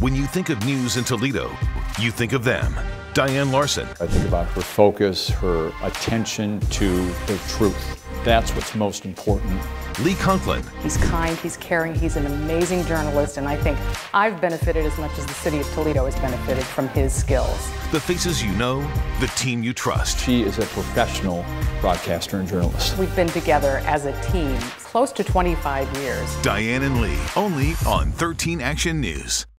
When you think of news in Toledo, you think of them. Diane Larson. I think about her focus, her attention to the truth. That's what's most important. Lee Conklin. He's kind, he's caring, he's an amazing journalist, and I think I've benefited as much as the city of Toledo has benefited from his skills. The faces you know, the team you trust. She is a professional broadcaster and journalist. We've been together as a team close to 25 years. Diane and Lee, only on 13 Action News.